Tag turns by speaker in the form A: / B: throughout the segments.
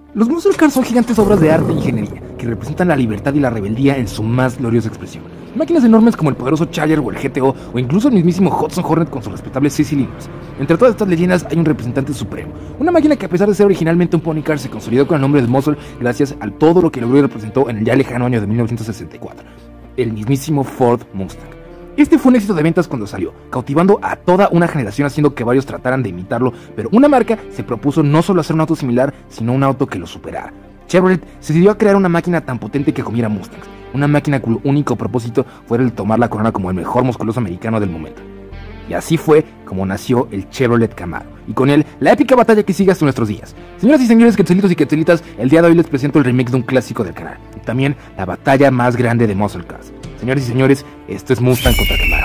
A: Los muscle cars son gigantes obras de arte e ingeniería que representan la libertad y la rebeldía en su más gloriosa expresión. Máquinas enormes como el poderoso Charger o el GTO o incluso el mismísimo Hudson Hornet con sus respetables 6 cilindros. Entre todas estas leyendas hay un representante supremo, una máquina que a pesar de ser originalmente un pony car se consolidó con el nombre de Muscle gracias a todo lo que logró y representó en el ya lejano año de 1964, el mismísimo Ford Mustang. Este fue un éxito de ventas cuando salió, cautivando a toda una generación haciendo que varios trataran de imitarlo, pero una marca se propuso no solo hacer un auto similar, sino un auto que lo superara. Chevrolet se decidió a crear una máquina tan potente que comiera Mustangs, una máquina cuyo único propósito fuera el tomar la corona como el mejor musculoso americano del momento. Y así fue como nació el Chevrolet Camaro, y con él la épica batalla que sigue hasta nuestros días. Señoras y señores quetzalitos y quetzalitas, el día de hoy les presento el remake de un clásico del canal, y también la batalla más grande de Muscle Cars. Señores y señores, esto es Mustang contra Camaro.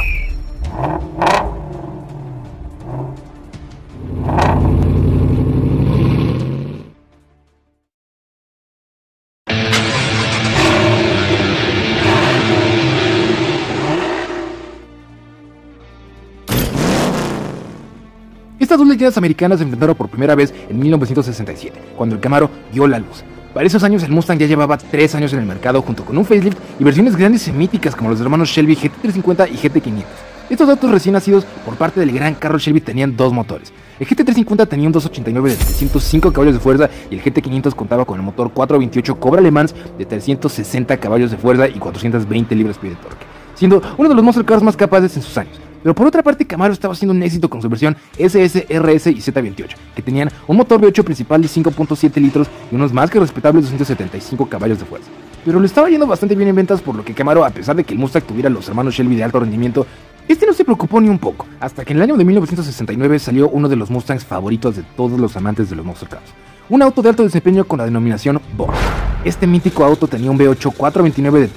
A: Estas dos leyendas americanas se enfrentaron por primera vez en 1967, cuando el Camaro vio la luz. Para esos años el Mustang ya llevaba 3 años en el mercado junto con un facelift y versiones grandes y míticas como los hermanos Shelby GT350 y GT500. Estos autos recién nacidos por parte del gran Carroll Shelby tenían dos motores. El GT350 tenía un 289 de 305 caballos de fuerza y el GT500 contaba con el motor 428 Cobra Le Mans de 360 caballos de fuerza y 420 libras-pie de torque, siendo uno de los muscle cars más capaces en sus años. Pero por otra parte, Camaro estaba haciendo un éxito con su versión SS, RS y Z28, que tenían un motor V8 principal de 5.7 litros y unos más que respetables 275 caballos de fuerza. Pero le estaba yendo bastante bien en ventas, por lo que Camaro, a pesar de que el Mustang tuviera los hermanos Shelby de alto rendimiento, este no se preocupó ni un poco, hasta que en el año de 1969 salió uno de los Mustangs favoritos de todos los amantes de los muscle cars. Un auto de alto desempeño con la denominación Boss. Este mítico auto tenía un V8 429 de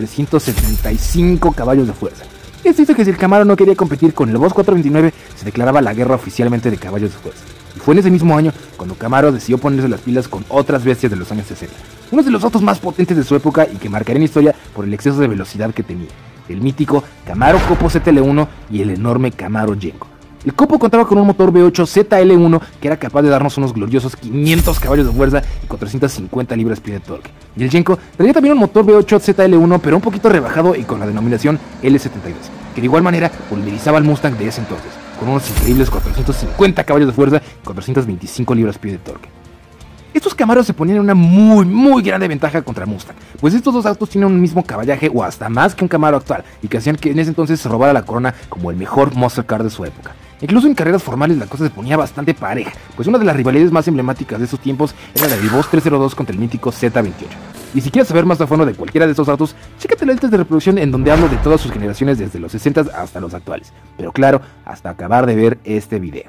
A: 375 caballos de fuerza. Esto hizo que si el Camaro no quería competir con el Boss 429, se declaraba la guerra oficialmente de caballos de fuerza. Y fue en ese mismo año cuando Camaro decidió ponerse las pilas con otras bestias de los años 60. Uno de los autos más potentes de su época y que marcarían historia por el exceso de velocidad que tenía. El mítico Camaro Copo ZL1 y el enorme Camaro Yenko. El Copo contaba con un motor V8 ZL1 que era capaz de darnos unos gloriosos 500 caballos de fuerza y 450 libras-pie de torque. Y el Yenko traía también un motor V8 ZL1 pero un poquito rebajado y con la denominación L72, que de igual manera pulverizaba al Mustang de ese entonces, con unos increíbles 450 caballos de fuerza y 425 libras-pie de torque. Estos Camaros se ponían en una muy grande ventaja contra Mustang, pues estos dos autos tienen un mismo caballaje o hasta más que un Camaro actual, y que hacían que en ese entonces se robara la corona como el mejor muscle car de su época. Incluso en carreras formales la cosa se ponía bastante pareja, pues una de las rivalidades más emblemáticas de esos tiempos era la del Boss 302 contra el mítico Z28. Y si quieres saber más a fondo de cualquiera de estos autos, chécate las listas de reproducción en donde hablo de todas sus generaciones desde los 60 hasta los actuales, pero claro, hasta acabar de ver este video.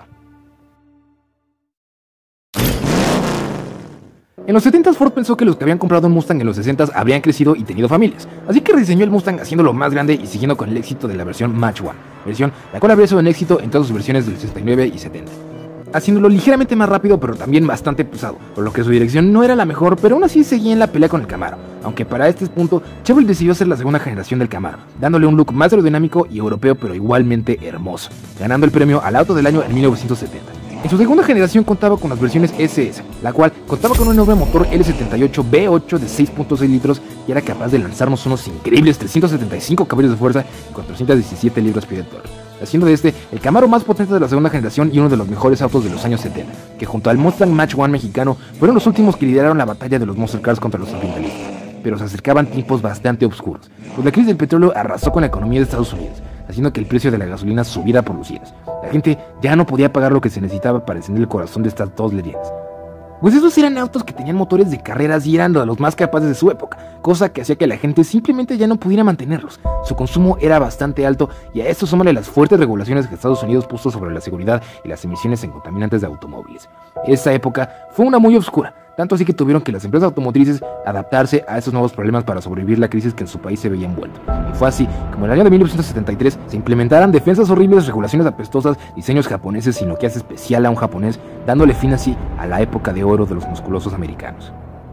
A: En los 70 Ford pensó que los que habían comprado un Mustang en los 60 habrían crecido y tenido familias, así que rediseñó el Mustang haciéndolo más grande y siguiendo con el éxito de la versión Mach 1, versión la cual habría sido un éxito en todas sus versiones del 69 y 70. Haciéndolo ligeramente más rápido pero también bastante pesado, por lo que su dirección no era la mejor, pero aún así seguía en la pelea con el Camaro, aunque para este punto Chevrolet decidió hacer la segunda generación del Camaro, dándole un look más aerodinámico y europeo pero igualmente hermoso, ganando el premio al auto del año en 1970. En su segunda generación contaba con las versiones SS, la cual contaba con un enorme motor L78 V8 de 6.6 litros y era capaz de lanzarnos unos increíbles 375 caballos de fuerza y 417 libras-pie de torque, haciendo de este el Camaro más potente de la segunda generación y uno de los mejores autos de los años 70, que junto al Mustang Mach 1 mexicano fueron los últimos que lideraron la batalla de los muscle cars contra los ambientalistas. Pero se acercaban tiempos bastante oscuros, pues la crisis del petróleo arrasó con la economía de Estados Unidos, haciendo que el precio de la gasolina subiera por los cielos. La gente ya no podía pagar lo que se necesitaba para encender el corazón de estas dos leyendas. Pues esos eran autos que tenían motores de carreras y eran de los más capaces de su época, cosa que hacía que la gente simplemente ya no pudiera mantenerlos. Su consumo era bastante alto y a esto súmale las fuertes regulaciones que Estados Unidos puso sobre la seguridad y las emisiones en contaminantes de automóviles. Esa época fue una muy oscura, tanto así que tuvieron que las empresas automotrices adaptarse a esos nuevos problemas para sobrevivir la crisis que en su país se veía envuelto. Y fue así como en el año de 1973 se implementaran defensas horribles, regulaciones apestosas, diseños japoneses sin lo que hace especial a un japonés, dándole fin así a la época de oro de los musculosos americanos.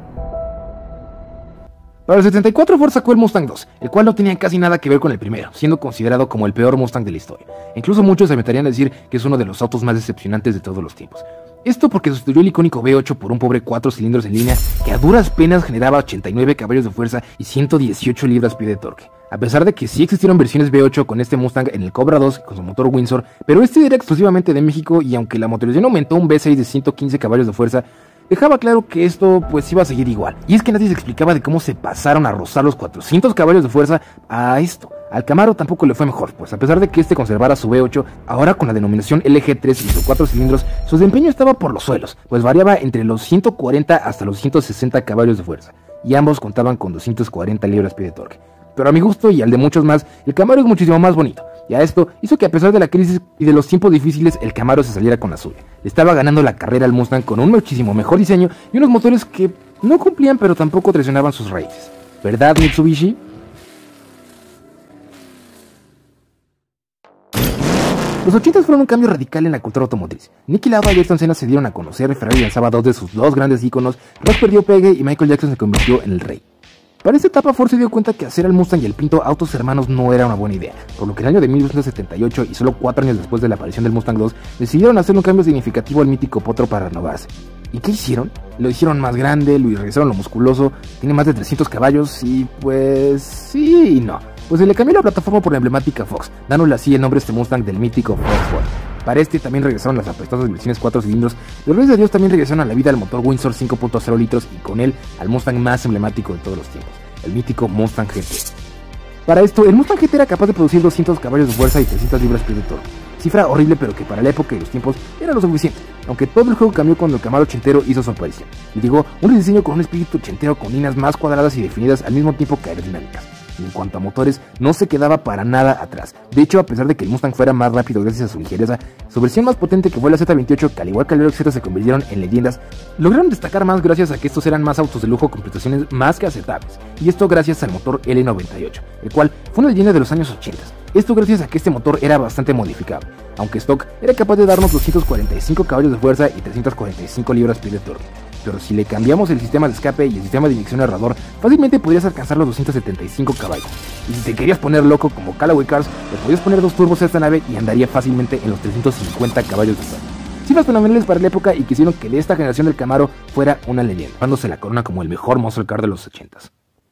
A: Para el 74 Ford sacó el Mustang 2, el cual no tenía casi nada que ver con el primero, siendo considerado como el peor Mustang de la historia. Incluso muchos se meterían a decir que es uno de los autos más decepcionantes de todos los tiempos. Esto porque sustituyó el icónico V8 por un pobre 4 cilindros en línea que a duras penas generaba 89 caballos de fuerza y 118 libras-pie de torque. A pesar de que sí existieron versiones V8 con este Mustang en el Cobra 2 con su motor Windsor, pero este era exclusivamente de México y aunque la motorización aumentó un V6 de 115 caballos de fuerza, dejaba claro que esto pues iba a seguir igual. Y es que nadie se explicaba de cómo se pasaron a rozar los 400 caballos de fuerza a esto. Al Camaro tampoco le fue mejor, pues a pesar de que este conservara su V8, ahora con la denominación LG3 y sus 4 cilindros, su desempeño estaba por los suelos, pues variaba entre los 140 hasta los 160 caballos de fuerza, y ambos contaban con 240 libras-pie de torque. Pero a mi gusto y al de muchos más, el Camaro es muchísimo más bonito, y a esto hizo que a pesar de la crisis y de los tiempos difíciles, el Camaro se saliera con la suya. Le estaba ganando la carrera al Mustang con un muchísimo mejor diseño y unos motores que no cumplían pero tampoco traicionaban sus raíces. ¿Verdad, Mitsubishi? Los 80 fueron un cambio radical en la cultura automotriz. Niki Lauda y Ayrton Senna se dieron a conocer, Ferrari lanzaba dos de sus dos grandes íconos, Ross perdió pegue y Michael Jackson se convirtió en el rey. Para esta etapa Ford se dio cuenta que hacer al Mustang y el Pinto autos hermanos no era una buena idea, por lo que en el año de 1978 y solo 4 años después de la aparición del Mustang 2, decidieron hacer un cambio significativo al mítico potro para renovarse. ¿Y qué hicieron? Lo hicieron más grande, lo regresaron lo musculoso, tiene más de 300 caballos y pues sí y no. Pues se le cambió la plataforma por la emblemática Fox, dándole así el nombre a este Mustang del mítico Fox Ford. Para este también regresaron las apestosas versiones 4 cilindros, pero gracias a Dios también regresaron a la vida al motor Windsor 5.0 litros y con él al Mustang más emblemático de todos los tiempos, el mítico Mustang GT. Para esto, el Mustang GT era capaz de producir 200 caballos de fuerza y 300 libras-pie de torque. Cifra horrible pero que para la época y los tiempos era lo suficiente, aunque todo el juego cambió cuando el Camaro ochentero hizo su aparición. Y digo, un diseño con un espíritu ochentero con líneas más cuadradas y definidas al mismo tiempo que aerodinámicas. Y en cuanto a motores, no se quedaba para nada atrás. De hecho, a pesar de que el Mustang fuera más rápido gracias a su ligereza, su versión más potente que fue la Z28, que al igual que el Aero Z se convirtieron en leyendas, lograron destacar más gracias a que estos eran más autos de lujo con prestaciones más que aceptables. Y esto gracias al motor L98, el cual fue una leyenda de los años 80. Esto gracias a que este motor era bastante modificable, aunque stock era capaz de darnos 245 caballos de fuerza y 345 libras-pie de torque. Pero si le cambiamos el sistema de escape y el sistema de inyección errador, fácilmente podrías alcanzar los 275 caballos. Y si te querías poner loco como Callaway Cars, le podías poner 2 turbos a esta nave y andaría fácilmente en los 350 caballos de fuerza. Cifras fenomenales para la época y quisieron que de esta generación del Camaro fuera una leyenda, dándose la corona como el mejor muscle car de los 80s.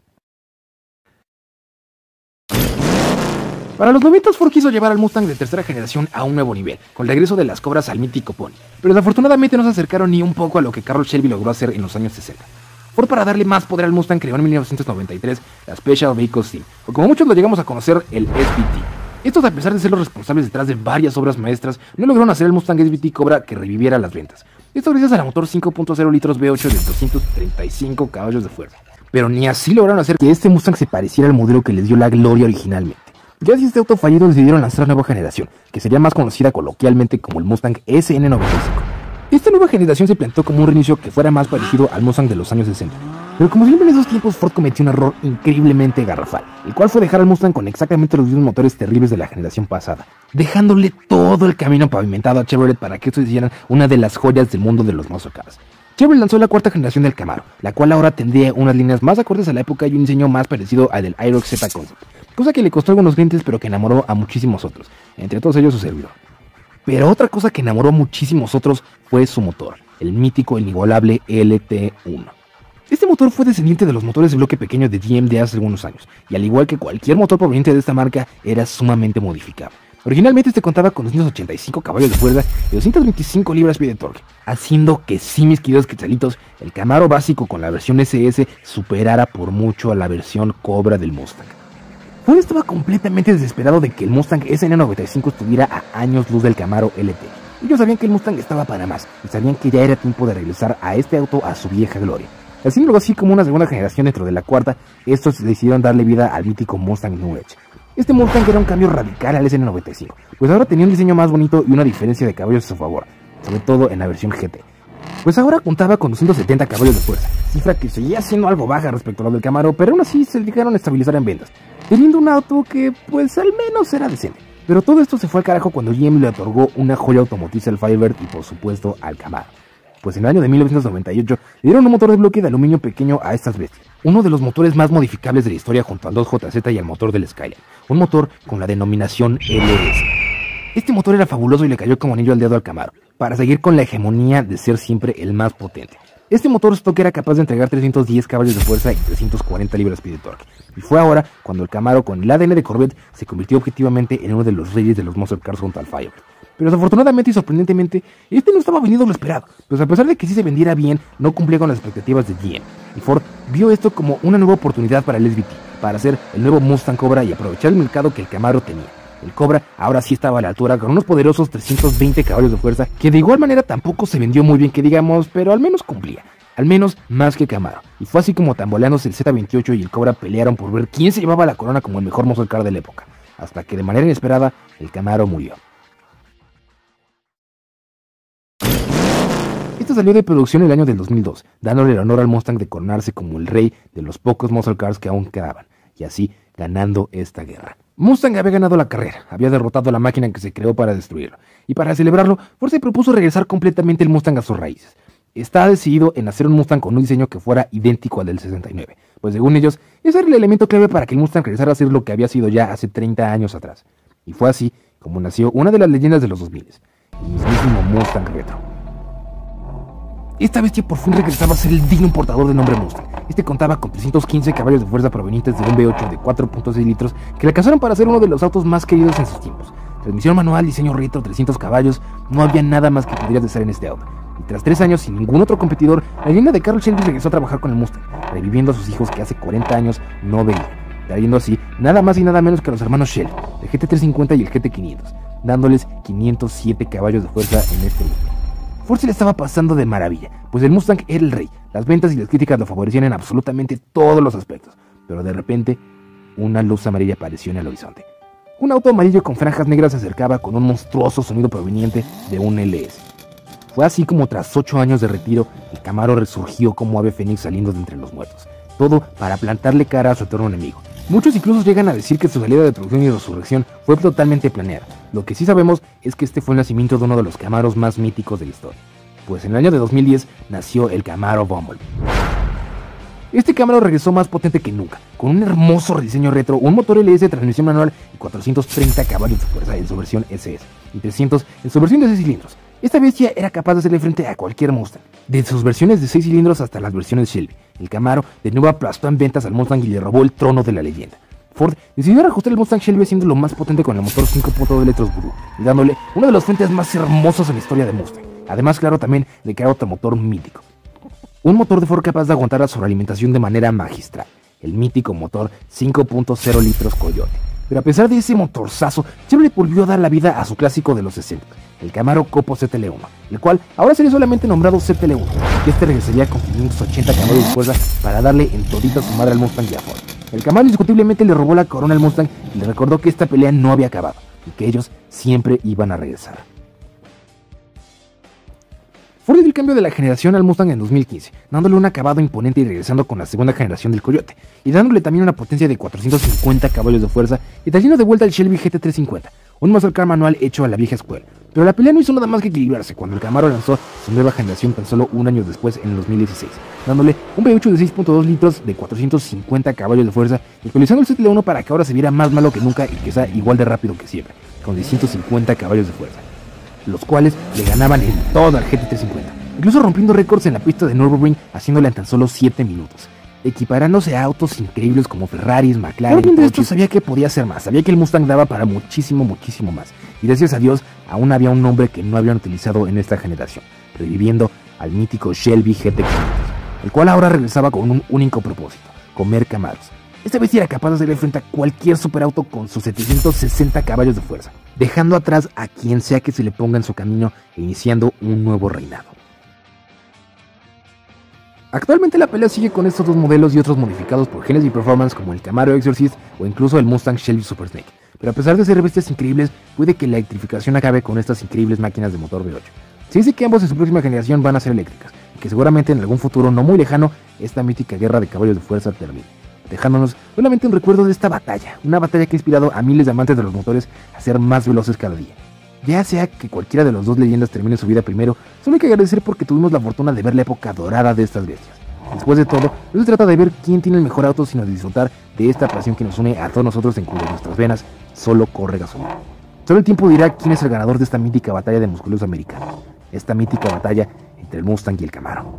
A: Para los 90 Ford quiso llevar al Mustang de tercera generación a un nuevo nivel, con el regreso de las Cobras al mítico Pony, pero desafortunadamente no se acercaron ni un poco a lo que Carroll Shelby logró hacer en los años 60. Ford, para darle más poder al Mustang, creó en 1993 la Special Vehicles Team, o como muchos lo llegamos a conocer, el SVT. Estos, a pesar de ser los responsables detrás de varias obras maestras, no lograron hacer el Mustang SVT Cobra que reviviera las ventas. Esto gracias al motor 5.0 litros V8 de 235 caballos de fuerza. Pero ni así lograron hacer que este Mustang se pareciera al modelo que les dio la gloria originalmente. Gracias a este auto fallido decidieron lanzar una nueva generación, que sería más conocida coloquialmente como el Mustang SN95. Esta nueva generación se planteó como un reinicio que fuera más parecido al Mustang de los años 60. Pero como siempre en esos tiempos, Ford cometió un error increíblemente garrafal, el cual fue dejar al Mustang con exactamente los mismos motores terribles de la generación pasada, dejándole todo el camino pavimentado a Chevrolet para que estos hicieran una de las joyas del mundo de los muscle cars. Chevrolet lanzó la cuarta generación del Camaro, la cual ahora tendría unas líneas más acordes a la época y un diseño más parecido al del Aero Z Concept, cosa que le costó a algunos clientes pero que enamoró a muchísimos otros, entre todos ellos su servidor. Pero otra cosa que enamoró a muchísimos otros fue su motor, el mítico e inigualable LT1. Este motor fue descendiente de los motores de bloque pequeño de GM de hace algunos años, y al igual que cualquier motor proveniente de esta marca, era sumamente modificable. Originalmente este contaba con 285 caballos de fuerza y 225 libras-pie de torque, haciendo que sí, mis queridos quetzalitos, el Camaro básico con la versión SS superara por mucho a la versión Cobra del Mustang. Ford estaba completamente desesperado de que el Mustang SN95 estuviera a años luz del Camaro LT. Ellos sabían que el Mustang estaba para más, y sabían que ya era tiempo de regresar a este auto a su vieja gloria. Haciéndolo así como una segunda generación dentro de la cuarta, estos decidieron darle vida al mítico Mustang New Edge. Este Mustang era un cambio radical al SN95, pues ahora tenía un diseño más bonito y una diferencia de caballos a su favor, sobre todo en la versión GT. Pues ahora contaba con 270 caballos de fuerza, cifra que seguía siendo algo baja respecto a lo del Camaro, pero aún así se llegaron a estabilizar en ventas, teniendo un auto que pues al menos era decente. Pero todo esto se fue al carajo cuando GM le otorgó una joya automotriz al Firebird y por supuesto al Camaro. Pues en el año de 1998 le dieron un motor de bloque de aluminio pequeño a estas bestias, uno de los motores más modificables de la historia junto al 2JZ y al motor del Skyline, un motor con la denominación LS. Este motor era fabuloso y le cayó como anillo al dedo al Camaro. para seguir con la hegemonía de ser siempre el más potente. Este motor stock era capaz de entregar 310 caballos de fuerza y 340 libras-pie de torque, y fue ahora cuando el Camaro con el ADN de Corvette se convirtió objetivamente en uno de los reyes de los muscle cars junto al Firebird. Pero desafortunadamente y sorprendentemente, este no estaba vendiendo lo esperado, pues a pesar de que sí se vendiera bien, no cumplía con las expectativas de GM, y Ford vio esto como una nueva oportunidad para el SVT, para hacer el nuevo Mustang Cobra y aprovechar el mercado que el Camaro tenía. El Cobra ahora sí estaba a la altura con unos poderosos 320 caballos de fuerza, que de igual manera tampoco se vendió muy bien que digamos, pero al menos cumplía. Al menos más que Camaro. Y fue así como tamboleándose el Z28 y el Cobra pelearon por ver quién se llevaba la corona como el mejor muscle car de la época. Hasta que de manera inesperada, el Camaro murió. Este salió de producción el año del 2002, dándole el honor al Mustang de coronarse como el rey de los pocos muscle cars que aún quedaban, y así ganando esta guerra. Mustang había ganado la carrera, había derrotado a la máquina que se creó para destruirlo, y para celebrarlo, Ford se propuso regresar completamente el Mustang a sus raíces. Está decidido en hacer un Mustang con un diseño que fuera idéntico al del 69, pues según ellos, ese era el elemento clave para que el Mustang regresara a ser lo que había sido ya hace 30 años atrás. Y fue así como nació una de las leyendas de los 2000, el mismísimo Mustang Retro. Esta bestia por fin regresaba a ser el digno portador del nombre Mustang. Este contaba con 315 caballos de fuerza provenientes de un V8 de 4.6 litros que le alcanzaron para ser uno de los autos más queridos en sus tiempos. Transmisión manual, diseño retro, 300 caballos, no había nada más que pudieras desear en este auto. Y tras 3 años sin ningún otro competidor, la leyenda de Carroll Shelby regresó a trabajar con el Mustang, reviviendo a sus hijos que hace 40 años no veían, trayendo así nada más y nada menos que a los hermanos Shelby, el GT350 y el GT500, dándoles 507 caballos de fuerza en este mundo. Ford se le estaba pasando de maravilla, pues el Mustang era el rey, las ventas y las críticas lo favorecían en absolutamente todos los aspectos, pero de repente, una luz amarilla apareció en el horizonte. Un auto amarillo con franjas negras se acercaba con un monstruoso sonido proveniente de un LS. Fue así como tras 8 años de retiro, el Camaro resurgió como ave fénix saliendo de entre los muertos, todo para plantarle cara a su eterno enemigo. Muchos incluso llegan a decir que su salida de producción y resurrección fue totalmente planeada. Lo que sí sabemos es que este fue el nacimiento de uno de los Camaros más míticos de la historia, pues en el año de 2010 nació el Camaro Bumblebee. Este Camaro regresó más potente que nunca, con un hermoso rediseño retro, un motor LS de transmisión manual y 430 caballos de fuerza en su versión SS, y 300 en su versión de 6 cilindros. Esta bestia era capaz de hacerle frente a cualquier Mustang, desde sus versiones de 6 cilindros hasta las versiones Shelby. El Camaro de nuevo aplastó en ventas al Mustang y le robó el trono de la leyenda. Ford decidió reajustar el Mustang Shelby haciéndolo más potente con el motor 5.2 litros Blue y dándole uno de los frentes más hermosos en la historia de Mustang. Además, claro, también de crear otro motor mítico. Un motor de Ford capaz de aguantar la sobrealimentación de manera magistral, el mítico motor 5.0 litros Coyote. Pero a pesar de ese motorzazo, Chevrolet volvió a dar la vida a su clásico de los 60, el Camaro Copo ZL1, el cual ahora sería solamente nombrado ZL1, y este regresaría con 580 caballos de fuerza para darle en todita su madre al Mustang y a Ford. El Camaro indiscutiblemente le robó la corona al Mustang y le recordó que esta pelea no había acabado, y que ellos siempre iban a regresar. Ford dio el cambio de la generación al Mustang en 2015, dándole un acabado imponente y regresando con la segunda generación del Coyote, y dándole también una potencia de 450 caballos de fuerza y trayendo de vuelta el Shelby GT350, un muscle car manual hecho a la vieja escuela. Pero la pelea no hizo nada más que equilibrarse cuando el Camaro lanzó su nueva generación tan solo un año después, en el 2016, dándole un V8 de 6.2 litros de 450 caballos de fuerza y actualizando el ZL1 para que ahora se viera más malo que nunca y que sea igual de rápido que siempre, con 650 caballos de fuerza, los cuales le ganaban en todo al GT350, incluso rompiendo récords en la pista de Nürburgring, haciéndole en tan solo 7 minutos, equiparándose a autos increíbles como Ferraris, McLaren. Viendo esto, sabía que podía hacer más, sabía que el Mustang daba para muchísimo más, y gracias a Dios aún había un nombre que no habían utilizado en esta generación, reviviendo al mítico Shelby GT500, el cual ahora regresaba con un único propósito: comer Camaros. Esta bestia era capaz de hacerle frente a cualquier superauto con sus 760 caballos de fuerza, dejando atrás a quien sea que se le ponga en su camino e iniciando un nuevo reinado. Actualmente la pelea sigue con estos dos modelos y otros modificados por Genesis Performance como el Camaro Exorcist o incluso el Mustang Shelby Super Snake, pero a pesar de ser bestias increíbles, puede que la electrificación acabe con estas increíbles máquinas de motor V8. Se dice que ambos en su próxima generación van a ser eléctricas, y que seguramente en algún futuro no muy lejano, esta mítica guerra de caballos de fuerza termine, dejándonos solamente un recuerdo de esta batalla, una batalla que ha inspirado a miles de amantes de los motores a ser más veloces cada día. Ya sea que cualquiera de los dos leyendas termine su vida primero, solo hay que agradecer porque tuvimos la fortuna de ver la época dorada de estas bestias. Después de todo, no se trata de ver quién tiene el mejor auto, sino de disfrutar de esta pasión que nos une a todos nosotros, en cuyas nuestras venas solo corre gasolina. Solo el tiempo dirá quién es el ganador de esta mítica batalla de musculosos americanos. esta mítica batalla entre el Mustang y el Camaro.